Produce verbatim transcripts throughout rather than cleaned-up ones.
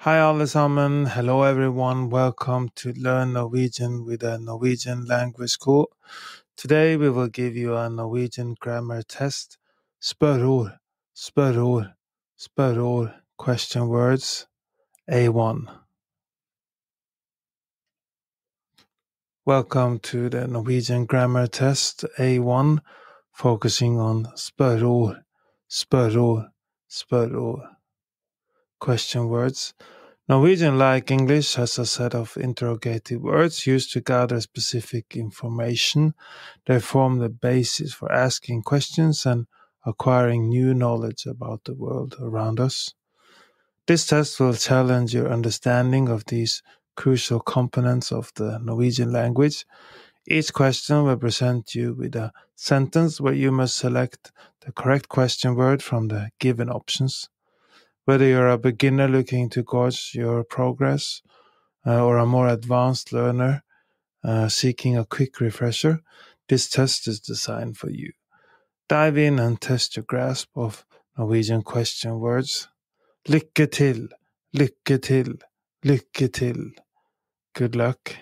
Hi alle sammen, hello everyone, welcome to Learn Norwegian with a Norwegian Language School. Today we will give you a Norwegian grammar test. Spørrord, spørrord, spørrord, question words, A one. Welcome to the Norwegian grammar test, A one, focusing on spørrord, spørrord, spørrord, question words. Norwegian, like English, has a set of interrogative words used to gather specific information. They form the basis for asking questions and acquiring new knowledge about the world around us. This test will challenge your understanding of these crucial components of the Norwegian language. Each question will present you with a sentence where you must select the correct question word from the given options. Whether you're a beginner looking to gauge your progress uh, or a more advanced learner uh, seeking a quick refresher, this test is designed for you. Dive in and test your grasp of Norwegian question words. Lykke til, lykke til, lykke til. Good luck.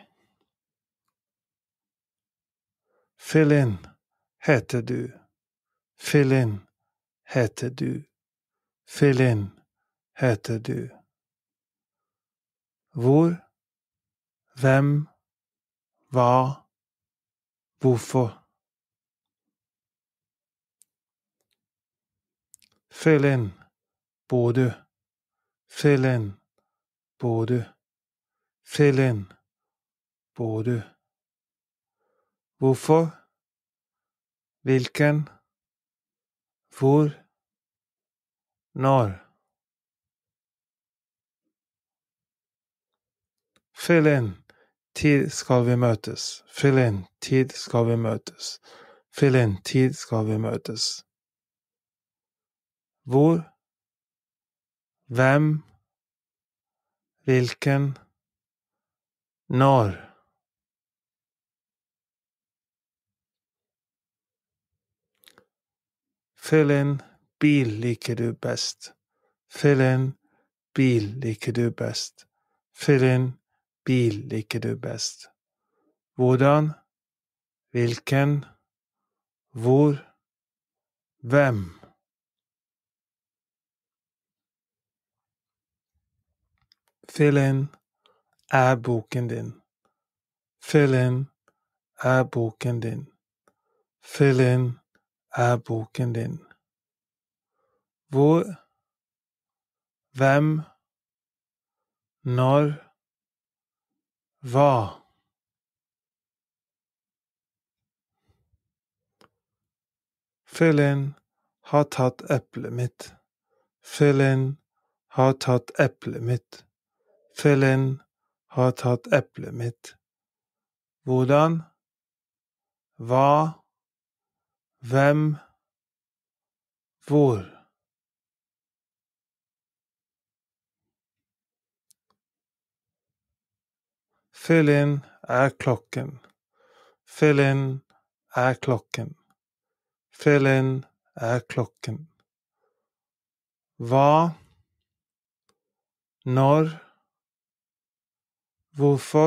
Fill in, heter du. Fill in, heter du. Fill in, heter du. Hvor, hvem, hva, hvorfor. Fill in, bor du. Fill in, bor du. Fill in, bor du. Hvorfor? Hvilken? Hvor? Når? Fill in, tid skal vi møtes. Fill in, tid skal vi møtes. Fill in, tid skal vi møtes. Hvor? Hvem? Hvilken? Når? Fill in, bil liker du best. Fill in, bil liker du best. Fill in, bil liker du best. Hvordan? Hvilken? Hvor? Hvem? Fill in, er boken din. Fill in, er boken din. Fill in, er boken din. Hvor? Hvem? Når? Hva? Fill in, har tatt eplet mitt. Fill in, har tatt eplet mitt. Fill in, har tatt eplet mitt. Hvordan? Hva? Hvem? Hvor? Fill in, er klokken. Fill in, er klokken. Fill in, er klokken. Hva? Når? Hvorfor?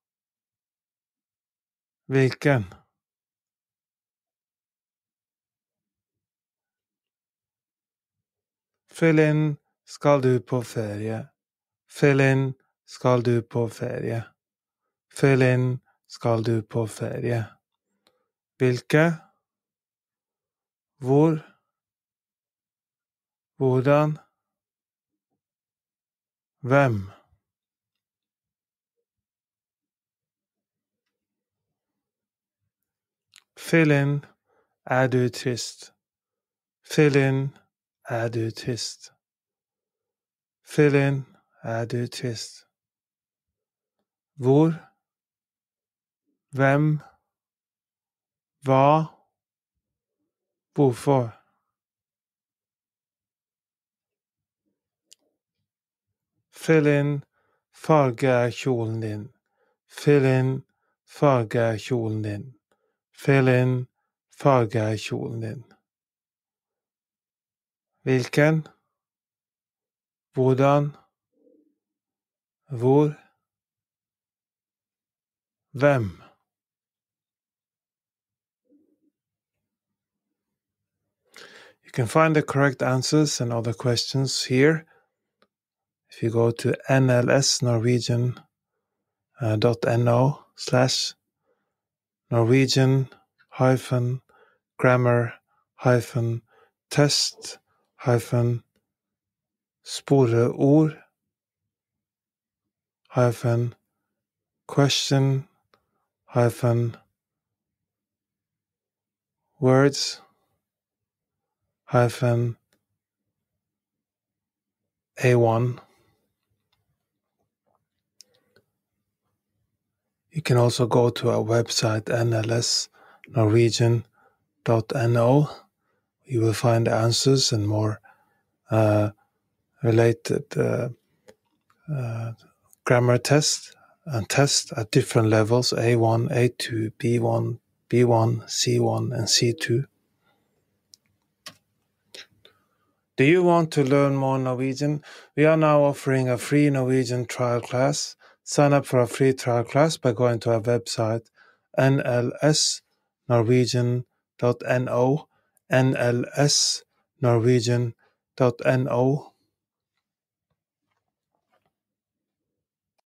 Hvilken? Fill in, skal du på ferie. Fill in, skal du på ferie. Fill in, skal du på ferie. Hvilke? Hvor? Hvordan? Hvem? Fill in, er du trist. Fill in, er du trist. Fill in, er du trist. Hvor? Hvem? Hva? Hvorfor? Fill in, farge er kjolen din. Fill in, farge er kjolen din. Fill in, farge er kjolen din. Hvilken? Hvordan? Hvor. Hvem. You can find the correct answers and other questions here. If you go to nlsnorwegian.no slash Norwegian hyphen grammar hyphen test hyphen sporeord hyphen question hyphen words hyphen A one. You can also go to our website n l s norwegian dot n o. You will find answers and more uh, related uh, uh, grammar tests and tests at different levels, A one, A two, B one, B one, C one, and C two. Do you want to learn more Norwegian? We are now offering a free Norwegian trial class. Sign up for a free trial class by going to our website n l s norwegian dot n o, n l s norwegian dot n o.